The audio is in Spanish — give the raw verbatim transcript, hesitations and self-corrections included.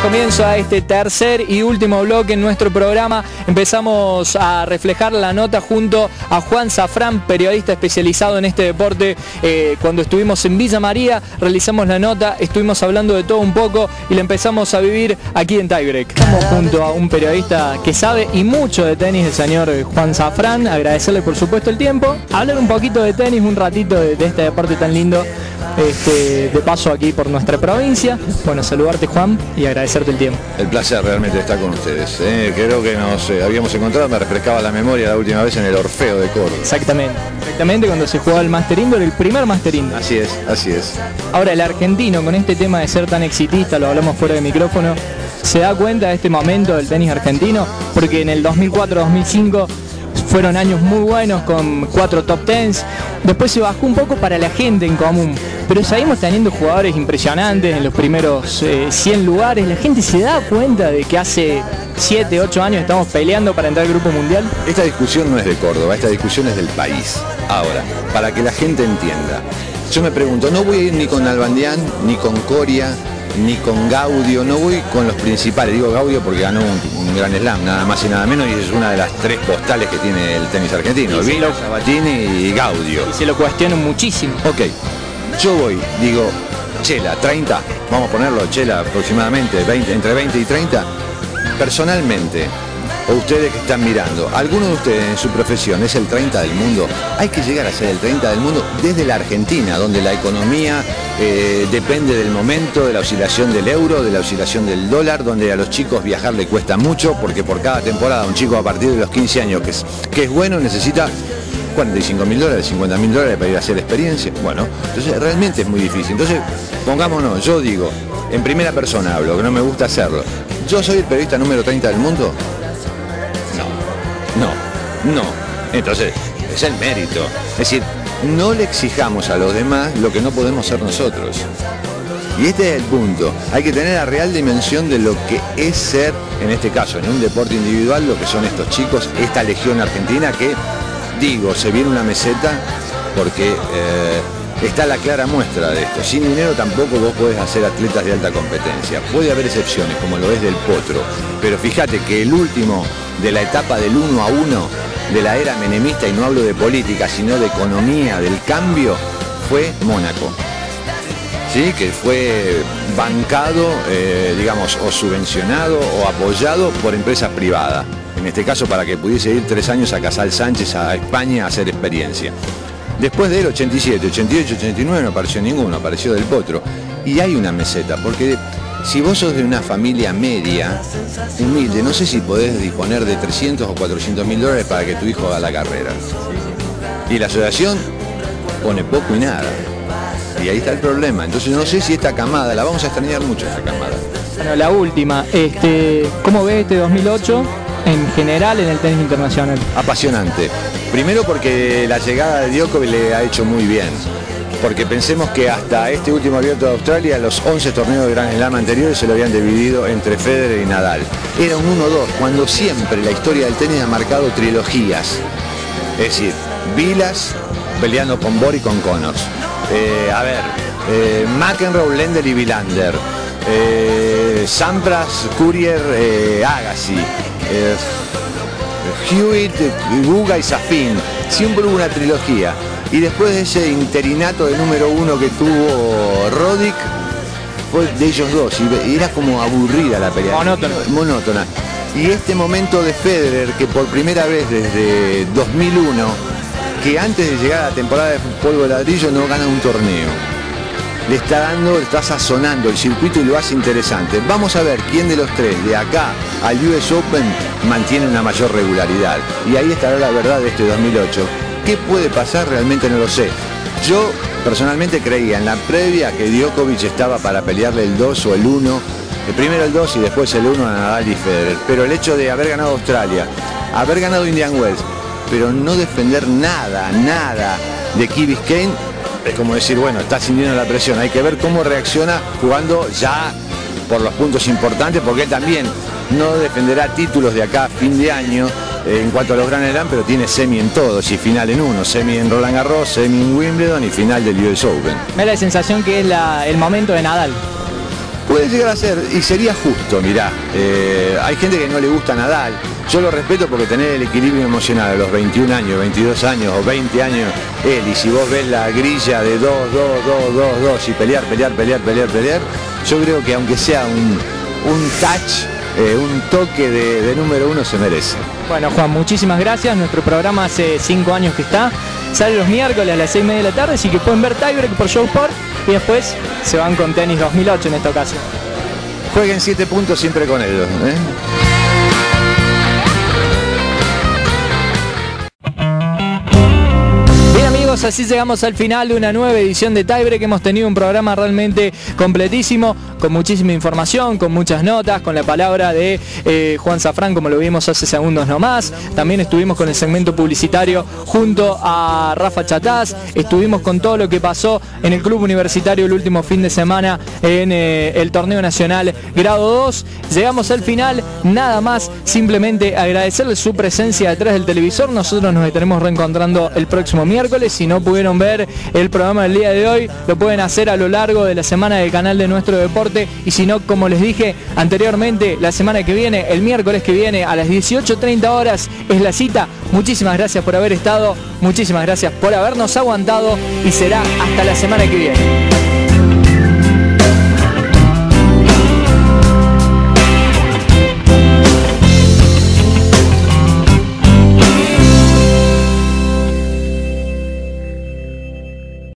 comienzo a este tercer y último bloque en nuestro programa. Empezamos a reflejar la nota junto a Juan Safran, periodista especializado en este deporte. Eh, cuando estuvimos en Villa María, realizamos la nota, estuvimos hablando de todo un poco y la empezamos a vivir aquí en Tiebreak. Estamos junto a un periodista que sabe y mucho de tenis, el señor Juan Safran. Agradecerle por supuesto el tiempo, hablar un poquito de tenis, un ratito de, de este deporte tan lindo. Este, de paso aquí por nuestra provincia. Bueno, saludarte, Juan, y agradecerte el tiempo. El placer realmente estar con ustedes. ¿eh? Creo que nos eh, habíamos encontrado, me refrescaba la memoria la última vez en el Orfeo de Córdoba. Exactamente, exactamente cuando se jugaba el Master Indoor, el primer Master Indoor. Así es, así es. Ahora, el argentino, con este tema de ser tan exitista, lo hablamos fuera de micrófono, ¿se da cuenta de este momento del tenis argentino? Porque en el dos mil cuatro dos mil cinco fueron años muy buenos con cuatro top tens, después se bajó un poco para la gente en común, pero seguimos teniendo jugadores impresionantes en los primeros eh, cien lugares. ¿La gente se da cuenta de que hace siete, ocho años estamos peleando para entrar al Grupo Mundial? Esta discusión no es de Córdoba, esta discusión es del país. Ahora, para que la gente entienda, yo me pregunto, no voy a ir ni con Nalbandián, ni con Coria, ni con Gaudio, no voy con los principales. Digo Gaudio porque ganó un, un gran slam, nada más y nada menos, y es una de las tres postales que tiene el tenis argentino, Vila, Sabatini y Gaudio. Y se lo cuestiono muchísimo. Ok, yo voy, digo, Chela, treinta, vamos a ponerlo, Chela aproximadamente, veinte, entre veinte y treinta, personalmente, o ustedes que están mirando, ¿alguno de ustedes en su profesión es el treinta del mundo? Hay que llegar a ser el treinta del mundo desde la Argentina, donde la economía eh, depende del momento, de la oscilación del euro, de la oscilación del dólar, donde a los chicos viajar le cuesta mucho, porque por cada temporada un chico a partir de los quince años, que es, que es bueno, necesita cuarenta y cinco mil dólares, cincuenta mil dólares para ir a hacer experiencia. Bueno, entonces realmente es muy difícil. Entonces, pongámonos, yo digo, en primera persona hablo, que no me gusta hacerlo. ¿Yo soy el periodista número treinta del mundo? No, no. Entonces, es el mérito. Es decir, no le exijamos a los demás lo que no podemos ser nosotros. Y este es el punto. Hay que tener la real dimensión de lo que es ser, en este caso, en un deporte individual, lo que son estos chicos, esta legión argentina que, digo, se viene una meseta porque eh, está la clara muestra de esto. Sin dinero tampoco vos podés hacer atletas de alta competencia. Puede haber excepciones, como lo es del Potro. Pero fíjate que el último de la etapa del uno a uno de la era menemista, y no hablo de política, sino de economía, del cambio, fue Mónaco. ¿Sí? Que fue bancado, eh, digamos, o subvencionado o apoyado por empresas privadas. En este caso, para que pudiese ir tres años a Casal Sánchez, a España, a hacer experiencia. Después del ochenta y siete, ochenta y ocho, ochenta y nueve no apareció ninguno, apareció del Potro. Y hay una meseta, porque si vos sos de una familia media, humilde, no sé si podés disponer de trescientos o cuatrocientos mil dólares para que tu hijo haga la carrera. Y la asociación pone poco y nada. Y ahí está el problema. Entonces no sé si esta camada, la vamos a extrañar mucho esta camada. Bueno, la última, este, ¿cómo ves este dos mil ocho en general en el tenis internacional? Apasionante. Primero porque la llegada de Djokovic le ha hecho muy bien. Porque pensemos que hasta este último abierto de Australia, los once torneos de Grand Slam anteriores se lo habían dividido entre Federer y Nadal. Era un uno dos, cuando siempre la historia del tenis ha marcado trilogías. Es decir, Vilas peleando con Bor y con Connors. Eh, a ver, eh, McEnroe, Lendl y Wilander. Eh, Sampras, Courier, eh, Agassi. Eh, Hewitt, Guga y Safin. Siempre hubo una trilogía. Y después de ese interinato de número uno que tuvo Roddick, fue de ellos dos. Y era como aburrida la pelea. Monótona. Monótona. Y este momento de Federer, que por primera vez desde dos mil uno, que antes de llegar a la temporada de polvo de ladrillo no gana un torneo. Le está dando, le está sazonando el circuito y lo hace interesante. Vamos a ver quién de los tres, de acá al U S Open, mantiene una mayor regularidad. Y ahí estará la verdad de este dos mil ocho. ¿Qué puede pasar? Realmente no lo sé. Yo personalmente creía en la previa que Djokovic estaba para pelearle el dos o el uno, el primero el dos y después el uno a Nadal y Federer. Pero el hecho de haber ganado Australia, haber ganado Indian Wells, pero no defender nada, nada de Key Biscayne, es como decir, bueno, está sintiendo la presión. Hay que ver cómo reacciona jugando ya por los puntos importantes, porque él también no defenderá títulos de acá a fin de año eh, en cuanto a los Grand Slam, pero tiene semi en todos y final en uno, semi en Roland Garros, semi en Wimbledon y final del U S Open. Me da la sensación que es la, el momento de Nadal. Puede llegar a ser, y sería justo, mirá, eh, hay gente que no le gusta Nadal, yo lo respeto porque tener el equilibrio emocional a los veintiún años, veintidós años o veinte años, él, y si vos ves la grilla de dos, dos, dos, dos, dos, y pelear, pelear, pelear, pelear, pelear, yo creo que aunque sea un, un touch, eh, un toque de, de número uno se merece. Bueno, Juan, muchísimas gracias, nuestro programa hace cinco años que está, sale los miércoles a las seis y media de la tarde, así que pueden ver Tiebreak por Showsport y después se van con Tenis dos mil ocho en esta ocasión. Jueguen siete puntos siempre con ellos, ¿eh? Así llegamos al final de una nueva edición de Tiebreak. Hemos tenido un programa realmente completísimo, con muchísima información, con muchas notas, con la palabra de eh, Juan Safrán, como lo vimos hace segundos nomás. También estuvimos con el segmento publicitario junto a Rafa Chatás. Estuvimos con todo lo que pasó en el Club Universitario el último fin de semana en eh, el Torneo Nacional Grado dos. Llegamos al final, nada más, simplemente agradecerles su presencia detrás del televisor. Nosotros nos estaremos reencontrando el próximo miércoles. Si no pudieron ver el programa del día de hoy, lo pueden hacer a lo largo de la semana del canal de Nuestro Deporte, y si no, como les dije anteriormente, la semana que viene, el miércoles que viene a las dieciocho treinta horas es la cita. Muchísimas gracias por haber estado, muchísimas gracias por habernos aguantado y será hasta la semana que viene.